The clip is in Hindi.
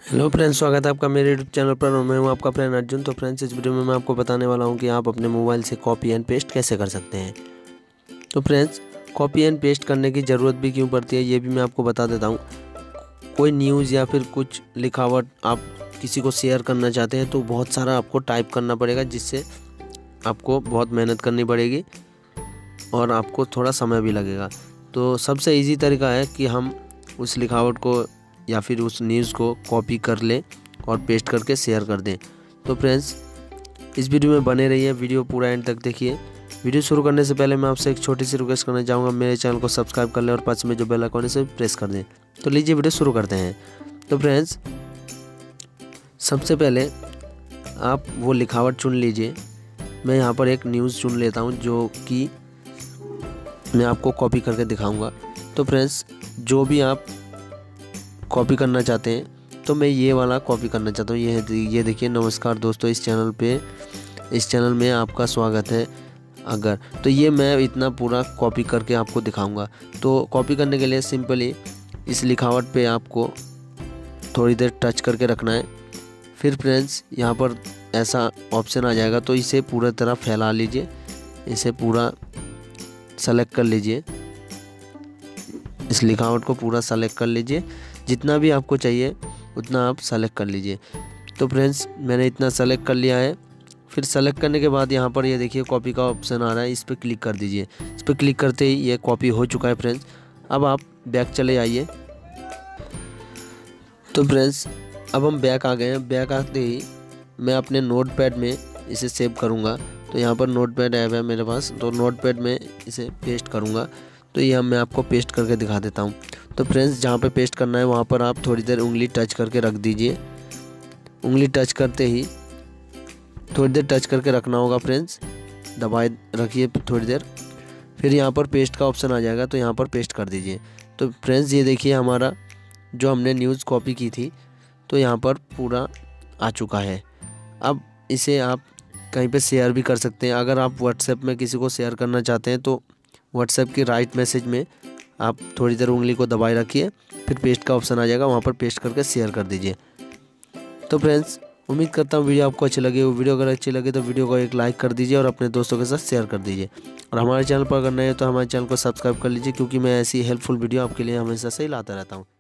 हेलो फ्रेंड्स, स्वागत है आपका मेरे यूट्यूब चैनल पर और मैं हूं आपका फ्रेंड अर्जुन। तो फ्रेंड्स, इस वीडियो में मैं आपको बताने वाला हूं कि आप अपने मोबाइल से कॉपी एंड पेस्ट कैसे कर सकते हैं। तो फ्रेंड्स, कॉपी एंड पेस्ट करने की ज़रूरत भी क्यों पड़ती है ये भी मैं आपको बता देता हूं। कोई न्यूज़ या फिर कुछ लिखावट आप किसी को शेयर करना चाहते हैं तो बहुत सारा आपको टाइप करना पड़ेगा, जिससे आपको बहुत मेहनत करनी पड़ेगी और आपको थोड़ा समय भी लगेगा। तो सबसे ईजी तरीका है कि हम उस लिखावट को या फिर उस न्यूज़ को कॉपी कर लें और पेस्ट करके शेयर कर दें। तो फ्रेंड्स, इस वीडियो में बने रहिए, वीडियो पूरा एंड तक देखिए। वीडियो शुरू करने से पहले मैं आपसे एक छोटी सी रिक्वेस्ट करना चाहूँगा, मेरे चैनल को सब्सक्राइब कर लें और पास में जो बेल आइकन है उसे प्रेस कर दें। तो लीजिए वीडियो शुरू करते हैं। तो फ्रेंड्स, सबसे पहले आप वो लिखावट चुन लीजिए। मैं यहाँ पर एक न्यूज़ चुन लेता हूँ जो कि मैं आपको कॉपी करके दिखाऊँगा। तो फ्रेंड्स, जो भी आप कॉपी करना चाहते हैं तो मैं ये वाला कॉपी करना चाहता हूँ। ये देखिए, नमस्कार दोस्तों, इस चैनल में आपका स्वागत है। अगर तो ये मैं इतना पूरा कॉपी करके आपको दिखाऊंगा। तो कॉपी करने के लिए सिंपली इस लिखावट पे आपको थोड़ी देर टच करके रखना है। फिर फ्रेंड्स, यहाँ पर ऐसा ऑप्शन आ जाएगा, तो इसे पूरा तरह फैला लीजिए, इसे पूरा सेलेक्ट कर लीजिए। इस लिखावट को पूरा सेलेक्ट कर लीजिए, जितना भी आपको चाहिए उतना आप सेलेक्ट कर लीजिए। तो फ्रेंड्स, मैंने इतना सेलेक्ट कर लिया है। फिर सेलेक्ट करने के बाद यहाँ पर ये देखिए कॉपी का ऑप्शन आ रहा है, इस पर क्लिक कर दीजिए। इस पर क्लिक करते ही ये कॉपी हो चुका है फ्रेंड्स। अब आप बैक चले आइए। तो फ्रेंड्स, अब हम बैक आ गए हैं। बैक आते ही मैं अपने नोटपैड में इसे सेव करूँगा। तो यहाँ पर नोटपैड ऐप है मेरे पास, तो नोटपैड में इसे पेस्ट करूँगा। तो ये मैं आपको पेस्ट करके दिखा देता हूँ। तो फ्रेंड्स, जहाँ पे पेस्ट करना है वहाँ पर आप थोड़ी देर उंगली टच करके रख दीजिए। उंगली टच करते ही थोड़ी देर टच करके रखना होगा फ्रेंड्स, दबाए रखिए थोड़ी देर। फिर यहाँ पर पेस्ट का ऑप्शन आ जाएगा, तो यहाँ पर पेस्ट कर दीजिए। तो फ्रेंड्स, ये देखिए हमारा जो हमने न्यूज़ कॉपी की थी तो यहाँ पर पूरा आ चुका है। अब इसे आप कहीं पर शेयर भी कर सकते हैं। अगर आप व्हाट्सएप में किसी को शेयर करना चाहते हैं तो व्हाट्सएप की राइट मैसेज में आप थोड़ी देर उंगली को दबाए रखिए, फिर पेस्ट का ऑप्शन आ जाएगा, वहाँ पर पेस्ट करके शेयर कर दीजिए। तो फ्रेंड्स, उम्मीद करता हूँ वीडियो आपको अच्छी लगी। वीडियो अगर अच्छी लगे तो वीडियो को एक लाइक कर दीजिए और अपने दोस्तों के साथ शेयर कर दीजिए। और हमारे चैनल पर अगर नए हो तो हमारे चैनल को सब्सक्राइब कर लीजिए, क्योंकि मैं ऐसी हेल्पफुल वीडियो आपके लिए हमेशा से ही लाता रहता हूँ।